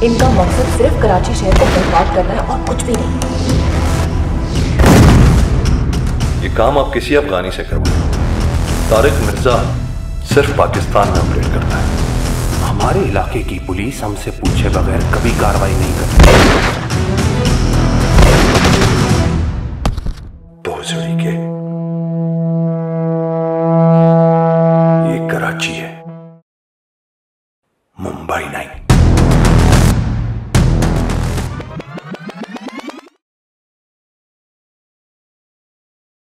इनका मकसद सिर्फ कराची शहर को बर्बाद करना है और कुछ भी नहीं। ये काम आप किसी अफगानी से करवाएं। तारिक मिर्जा सिर्फ पाकिस्तान में ऑपरेट करता है। हमारे इलाके की पुलिस हमसे पूछे बगैर कभी कार्रवाई नहीं करती। भोसड़ी के, ये कराची है।